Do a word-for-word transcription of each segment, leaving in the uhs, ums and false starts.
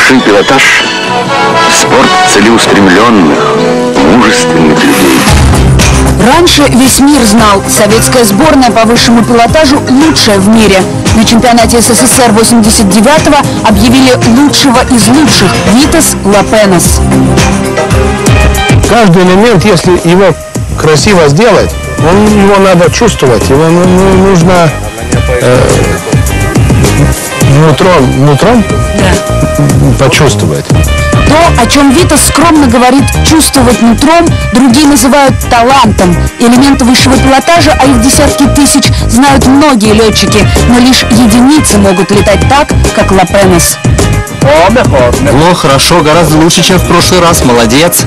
Высший пилотаж – спорт целеустремленных, мужественных людей. Раньше весь мир знал, советская сборная по высшему пилотажу лучшая в мире. На чемпионате СССР восемьдесят девятого объявили лучшего из лучших – Витас Лапенос. Каждый элемент, если его красиво сделать, он, его надо чувствовать, его ну, нужно э, нутром, нутром да. почувствовать. То, о чем Витас скромно говорит «чувствовать нутром», другие называют талантом. Элементы высшего пилотажа, а их десятки тысяч, знают многие летчики, но лишь единицы могут летать так, как Лапенос. Ну, хорошо, гораздо лучше, чем в прошлый раз. Молодец.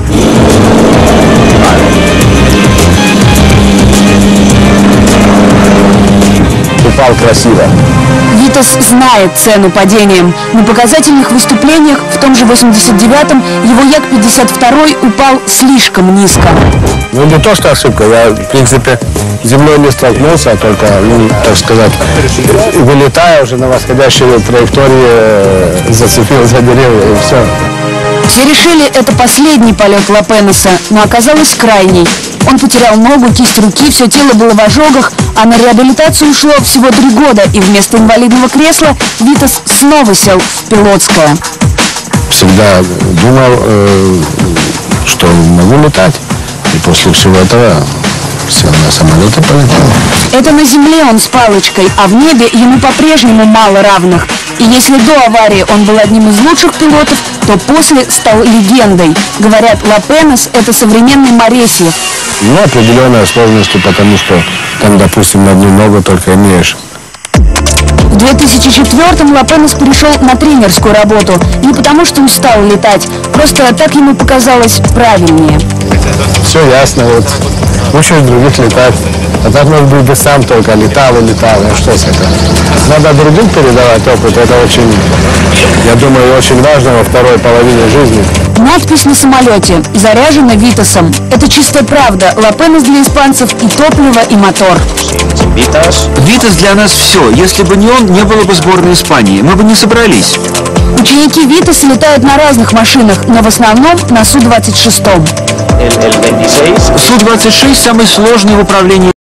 Упал красиво. Витас знает цену падениям. На показательных выступлениях в том же восемьдесят девятом его Як пятьдесят два упал слишком низко. Ну, не то, что ошибка. Я, в принципе, с землей не столкнулся, а только, ну, так сказать, вылетая уже на восходящей траектории, зацепил за деревья и все. Все решили, это последний полет Лапеноса, но оказалось крайний. Он потерял ногу, кисть руки, все тело было в ожогах, а на реабилитацию ушло всего три года, и вместо инвалидного кресла Витас снова сел в пилотское. Всегда думал, э, что могу летать, и после всего этого сел на самолет и полетел. Это на земле он с палочкой, а в небе ему по-прежнему мало равных. И если до аварии он был одним из лучших пилотов, то после стал легендой. Говорят, Лапенос – это современный Моресьев. Ну, определенная сложность, потому что там, допустим, одну ногу только имеешь. В две тысячи четвёртом Лапенос перешел на тренерскую работу. Не потому, что устал летать, просто так ему показалось правильнее. Все ясно, вот учишь других летать. А так, может быть, бы сам только летал и летал. Ну что с этого? Надо другим передавать опыт. Это очень, я думаю, очень важно во второй половине жизни. Надпись на самолете «Заряжена Витасом». Это чистая правда. Лапенос для испанцев и топливо, и мотор. Витас. Витас для нас все. Если бы не он, не было бы сборной Испании. Мы бы не собрались. Ученики Витаса летают на разных машинах, но в основном на Су двадцать шесть. Су двадцать шесть самый сложный в управлении.